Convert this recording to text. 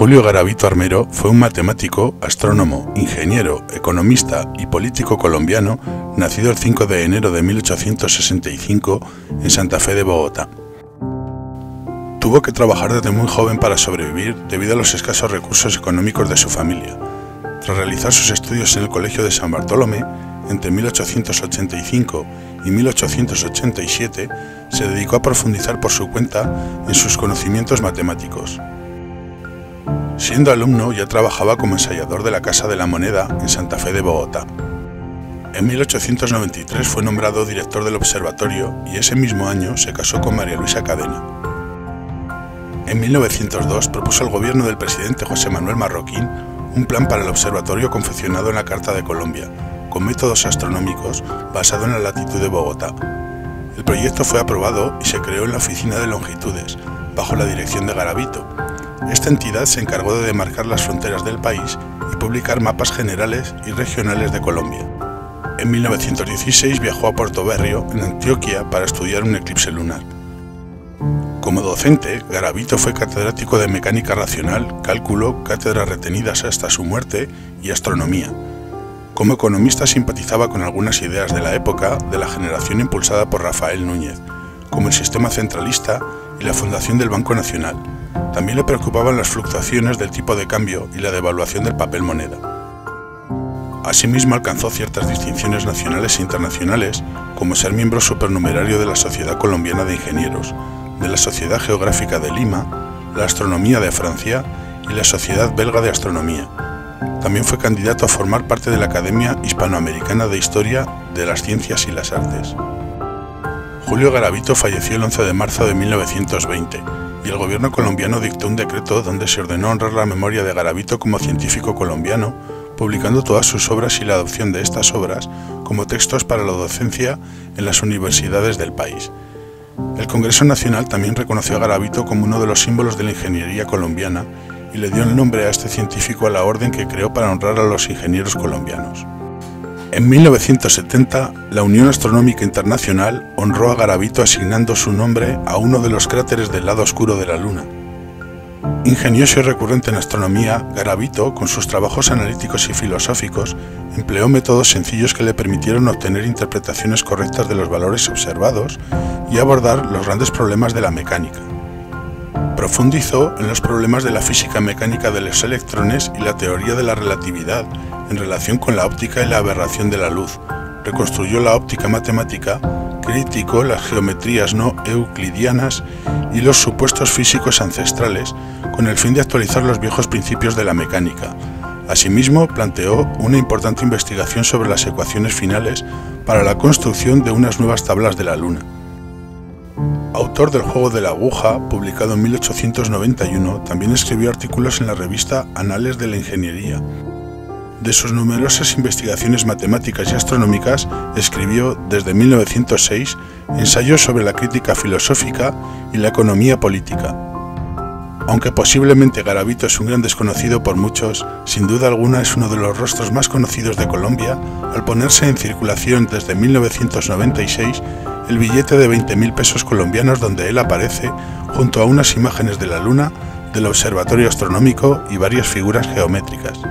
Julio Garavito Armero fue un matemático, astrónomo, ingeniero, economista y político colombiano nacido el 5 de enero de 1865 en Santa Fe de Bogotá. Tuvo que trabajar desde muy joven para sobrevivir debido a los escasos recursos económicos de su familia. Tras realizar sus estudios en el Colegio de San Bartolomé, entre 1885 y 1887, se dedicó a profundizar por su cuenta en sus conocimientos matemáticos. Siendo alumno, ya trabajaba como ensayador de la Casa de la Moneda en Santa Fe de Bogotá. En 1893 fue nombrado director del observatorio y ese mismo año se casó con María Luisa Cadena. En 1902 propuso al gobierno del presidente José Manuel Marroquín un plan para el observatorio confeccionado en la Carta de Colombia, con métodos astronómicos basado en la latitud de Bogotá. El proyecto fue aprobado y se creó en la Oficina de Longitudes, bajo la dirección de Garavito. Esta entidad se encargó de demarcar las fronteras del país y publicar mapas generales y regionales de Colombia. En 1916 viajó a Puerto Berrio, en Antioquia, para estudiar un eclipse lunar. Como docente, Garavito fue catedrático de Mecánica Racional, Cálculo, cátedras retenidas hasta su muerte, y Astronomía. Como economista simpatizaba con algunas ideas de la época de la generación impulsada por Rafael Núñez, como el sistema centralista y la fundación del Banco Nacional. También le preocupaban las fluctuaciones del tipo de cambio y la devaluación del papel moneda. Asimismo alcanzó ciertas distinciones nacionales e internacionales, como ser miembro supernumerario de la Sociedad Colombiana de Ingenieros, de la Sociedad Geográfica de Lima, la Astronomía de Francia y la Sociedad Belga de Astronomía. También fue candidato a formar parte de la Academia Hispanoamericana de Historia de las Ciencias y las Artes. Julio Garavito falleció el 11 de marzo de 1920 y el gobierno colombiano dictó un decreto donde se ordenó honrar la memoria de Garavito como científico colombiano, publicando todas sus obras y la adopción de estas obras como textos para la docencia en las universidades del país. El Congreso Nacional también reconoció a Garavito como uno de los símbolos de la ingeniería colombiana y le dio el nombre a este científico a la orden que creó para honrar a los ingenieros colombianos. En 1970, la Unión Astronómica Internacional honró a Garavito asignando su nombre a uno de los cráteres del lado oscuro de la Luna. Ingenioso y recurrente en astronomía, Garavito, con sus trabajos analíticos y filosóficos, empleó métodos sencillos que le permitieron obtener interpretaciones correctas de los valores observados y abordar los grandes problemas de la mecánica. Profundizó en los problemas de la física mecánica de los electrones y la teoría de la relatividad en relación con la óptica y la aberración de la luz. Reconstruyó la óptica matemática, criticó las geometrías no euclidianas y los supuestos físicos ancestrales con el fin de actualizar los viejos principios de la mecánica. Asimismo, planteó una importante investigación sobre las ecuaciones finales para la construcción de unas nuevas tablas de la Luna. Autor del Juego de la Aguja, publicado en 1891, también escribió artículos en la revista Anales de la Ingeniería. De sus numerosas investigaciones matemáticas y astronómicas, escribió desde 1906 ensayos sobre la crítica filosófica y la economía política. Aunque posiblemente Garavito es un gran desconocido por muchos, sin duda alguna es uno de los rostros más conocidos de Colombia al ponerse en circulación desde 1996 el billete de 20.000 pesos colombianos donde él aparece junto a unas imágenes de la Luna, del Observatorio Astronómico y varias figuras geométricas.